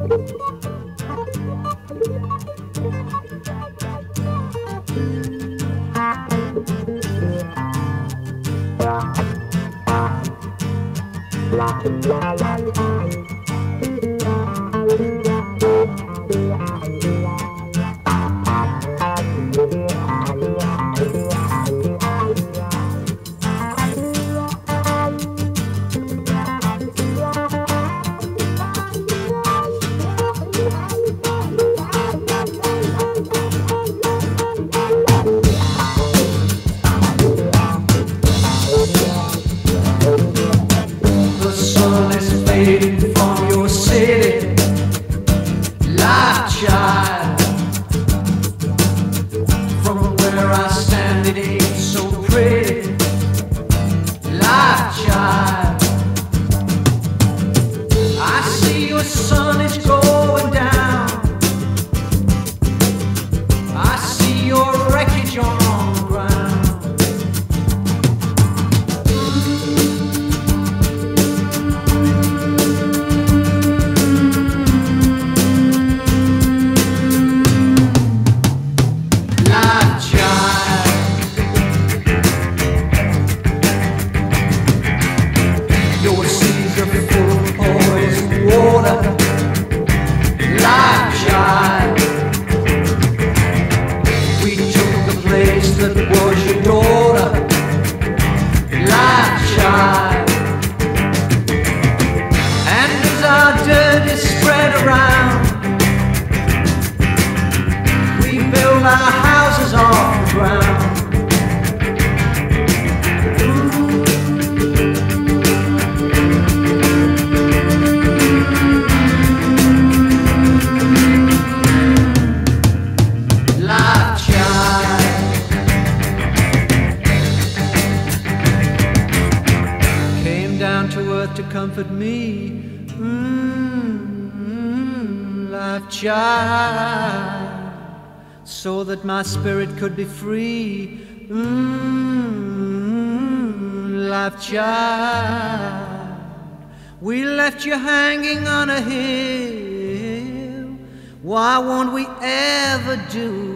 From your city, life child. From where I stand, it ain't so pretty. Life child. I see your sun is going down. I see your wreckage on the ground. That was your daughter, life child. And as our dirt is spread around, we build our houses off the ground. To comfort me, life child, so that my spirit could be free, life child. We left you hanging on a hill, why won't we ever do